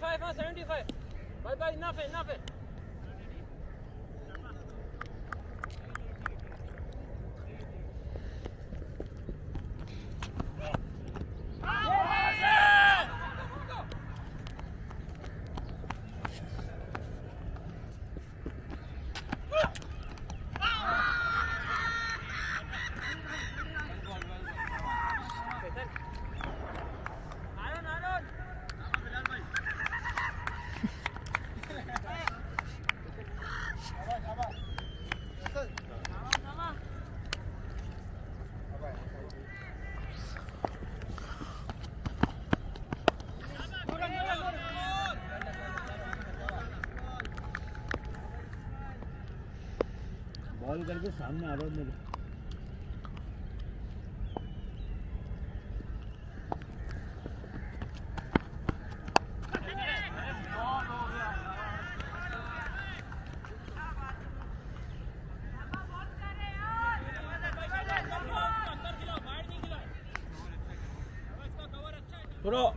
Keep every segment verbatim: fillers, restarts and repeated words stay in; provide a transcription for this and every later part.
seventy-five, huh? seventy-five. Bye bye, enough, enough. Ball करके सामने आ रहा हूँ मेरे थोड़ा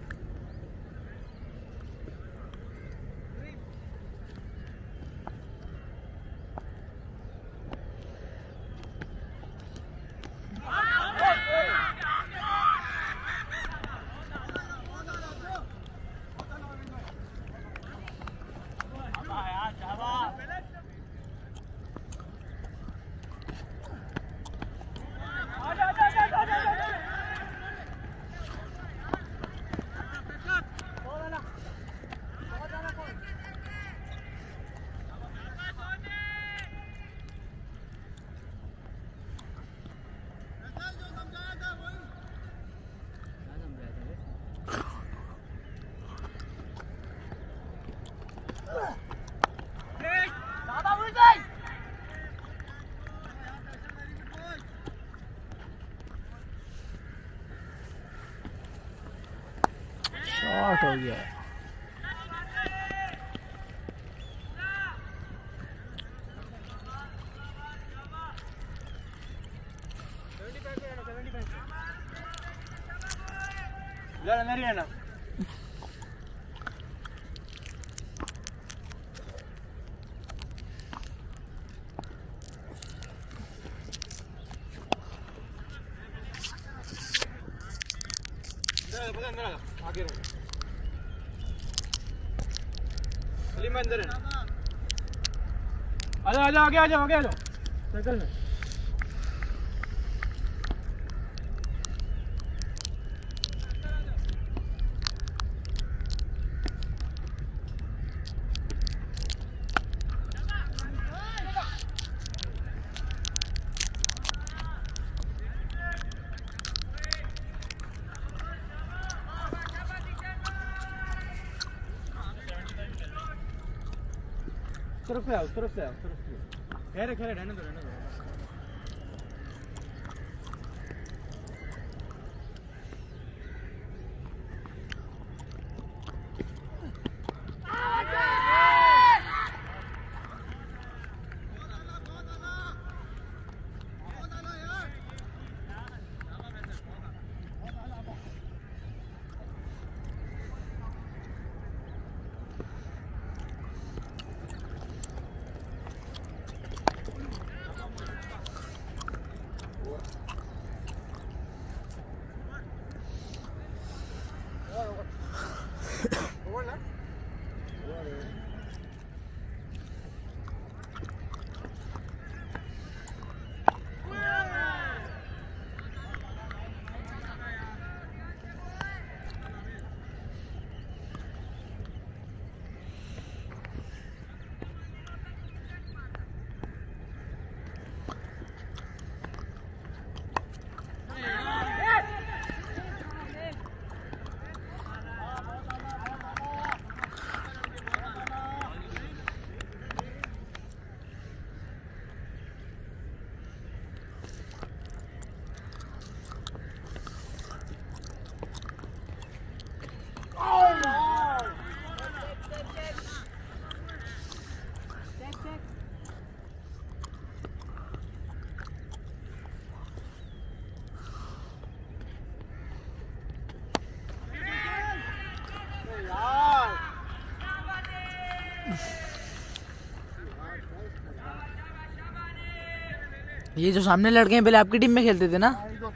शॉट हो गया लड़ नहीं है ना आगे रहो सलीम अंदर है आजा आजा आगे आजा आगे आजा साइकिल में तरफ से आओ तरफ से आओ तरफ से खेरे खेरे रहने दो रहने दो ये जो सामने लड़के हैं पहले आपकी टीम में खेलते थे ना?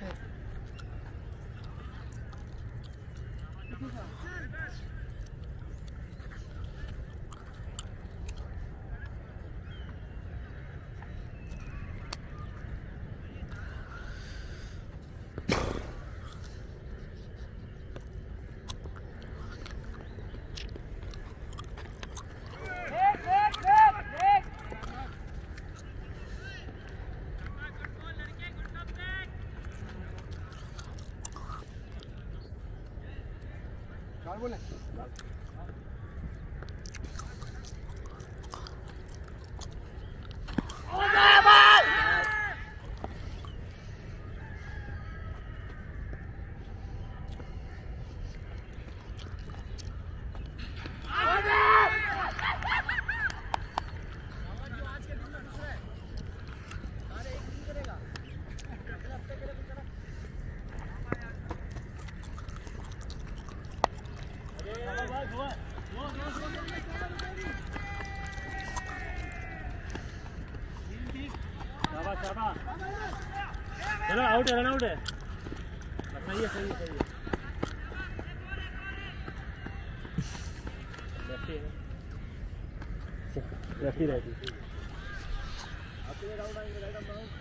बोले चलो आउट है, रन आउट है। सही है सही है सही है। लेफ्टी है, लेफ्टी रहती। आपके राउंड आएंगे, राइट आउट राउंड।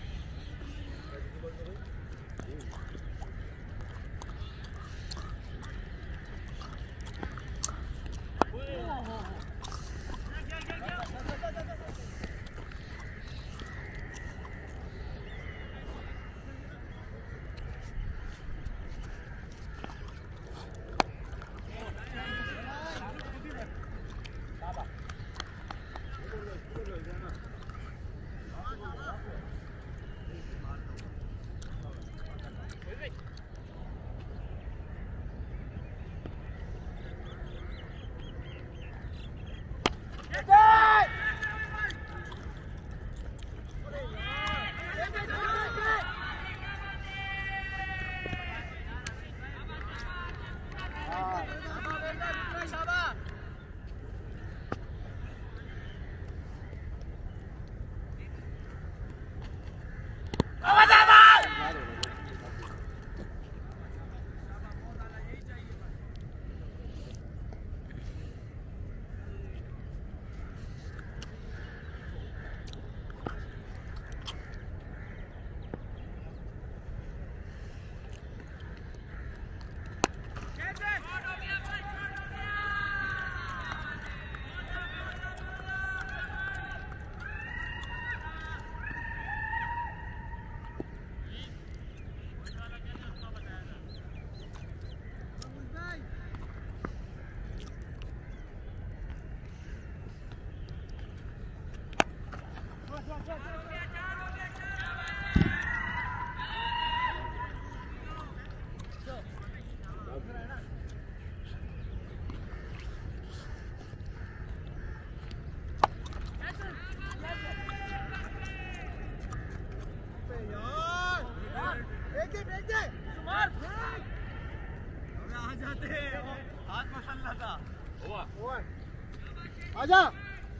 आजा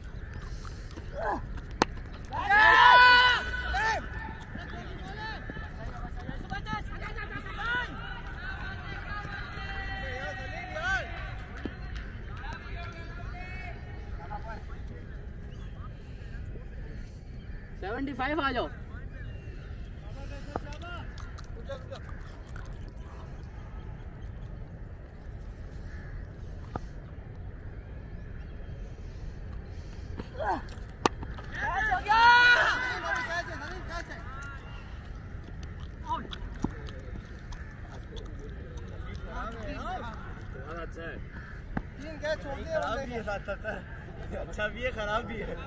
सेवेंटी फाइव आ जाओ। अच्छा है, तीन कैच छोड़ दिए। खराब भी है साथ साथ, अच्छा भी है खराब भी है।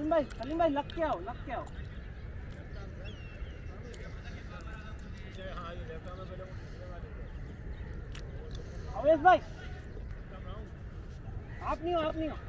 सलीम भाई सलीम भाई लग के आओ लग के आओ अवेश भाई आप नहीं हो आप नहीं हो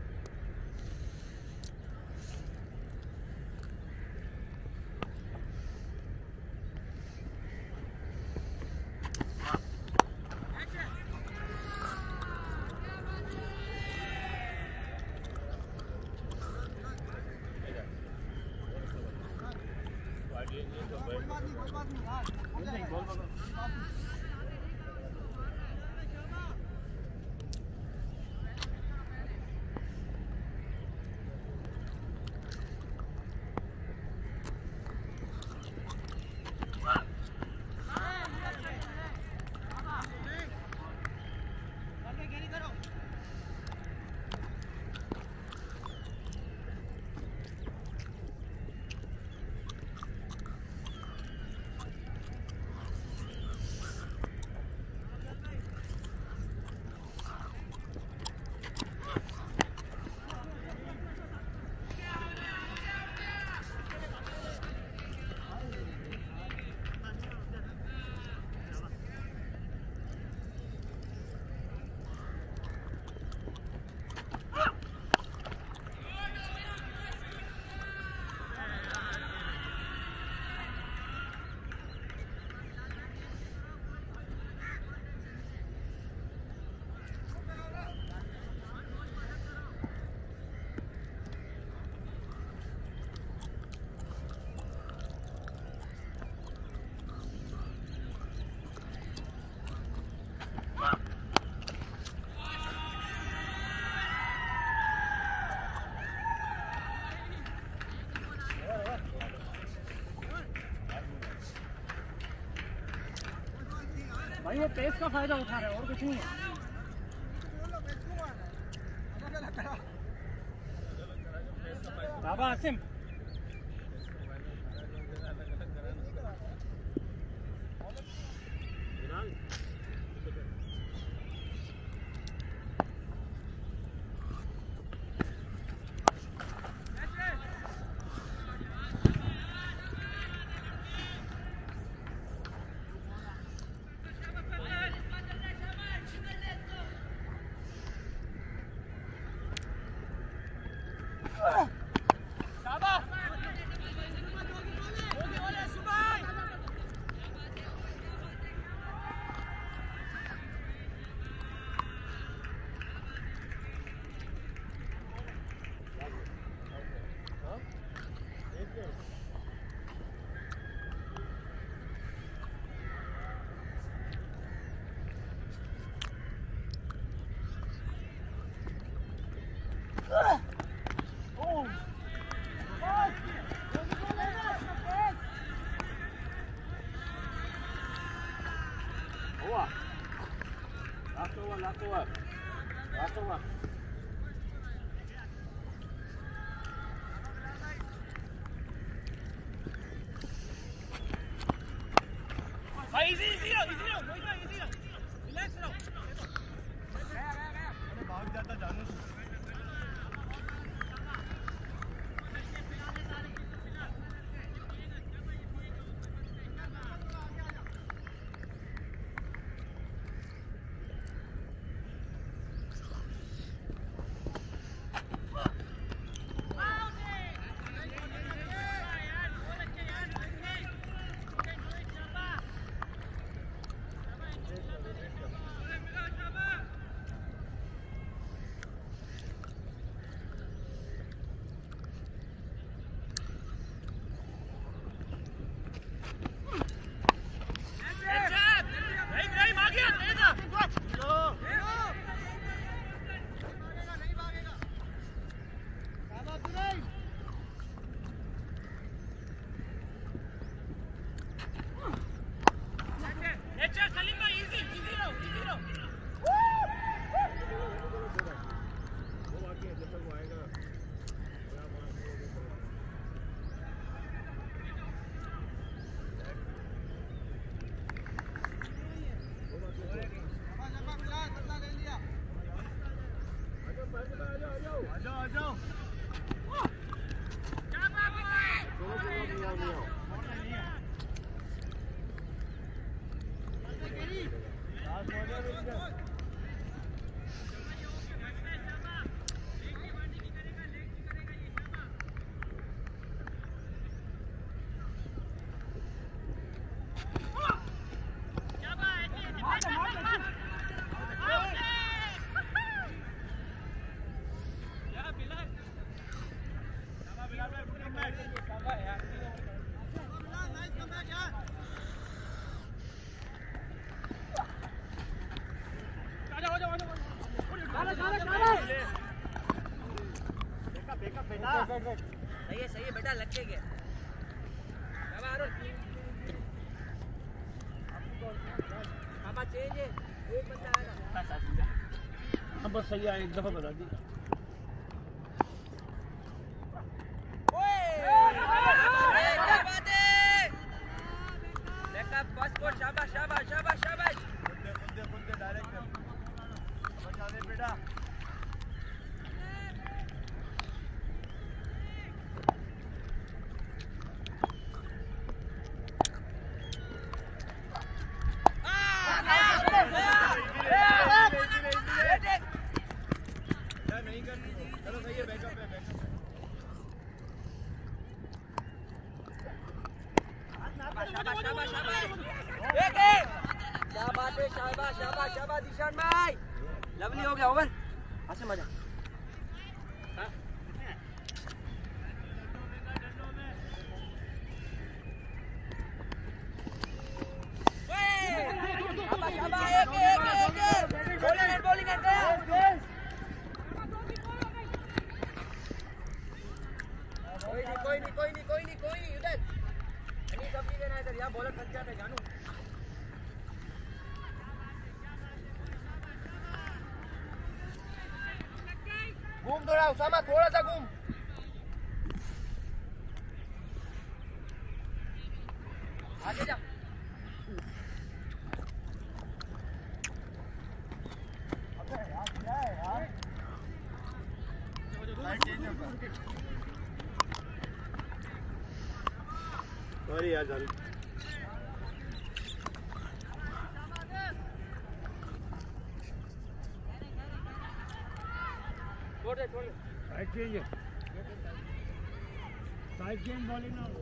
भाई वो पेस का फायदा उठा रहे हैं और कुछ नहीं है बाबा आसिम सही है सही है बेटा, लग के गया। पापा चेंज है, एक बंदा आएगा। हाँ बस सही है, एक दफा बता दी। शाबाश शाबाश शाबाश शाबाश। खुदे खुदे खुदे डायरेक्ट बचा दे बेटा। नहीं कर चलो सही है, बैकअप है बैकअप। शाबाश शाबाश शाबाश। एक एक क्या बात है, शाबाश शाबाश शाबाश ईशान भाई, लवली हो गया। ओवर ऐसे मजा। हाँ शाबाश शाबाश। एक एक एक बॉलिंग बॉलिंग कर गया। कोई नहीं कोई नहीं कोई नहीं कोई नहीं कोई नहीं उधर नहीं, सब नहीं देना इधर, यहाँ बॉलर थक जाते जानू। घूम थोड़ा उसामा, थोड़ा सा घूम। आगे जा। अबे यार क्या है यार, सॉरी यार जान। छोड़ दे छोड़ दे। साइड चेंज है, साइड चेंज बॉलिंग ना।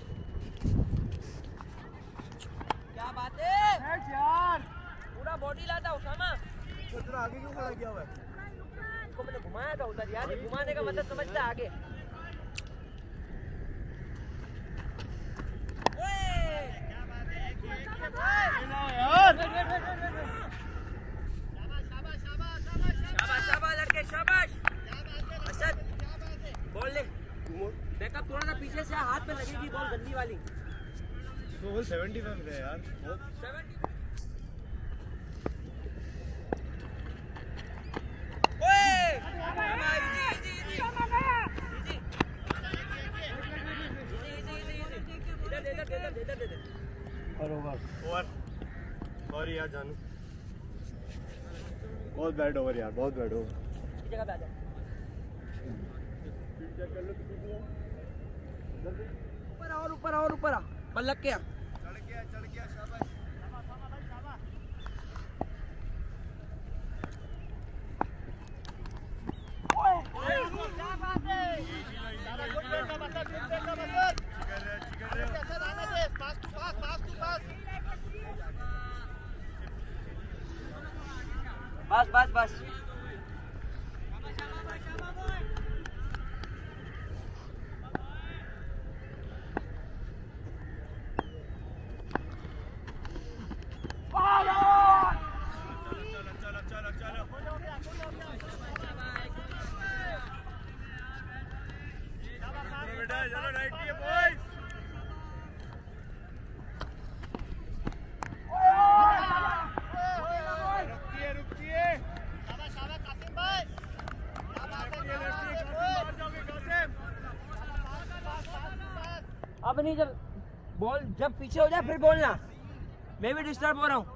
क्या बात है यार, पूरा बॉडी लाता उसामा। तो आगे क्यों खड़ा किया हुआ है? इसको मैंने घुमाया था उधर यार, घुमाने का मतलब समझता है आगे। शाबाश शाबाश लड़के शाबाश। असद बॉल ले, बैकअप थोड़ा सा पीछे से, हाथ पे लगेगी बॉल गंदी वाली। तो वो पचहत्तर है यार, सत्तर। ओए इजी इजी इजी इजी इधर इधर इधर इधर इधर। और ओवर ओवर सॉरी यार जानू, बहुत बैड ओवर यार, बहुत बैड ओवर। इस जगह पे आ जा। ऊपर और ऊपर और ऊपर आ, बल लग गया। चढ़ गया चढ़ गया शाबाश। बस बस बस। अब नहीं, जब बॉल जब पीछे हो जाए फिर बोलना, मैं भी डिस्टर्ब हो रहा हूँ।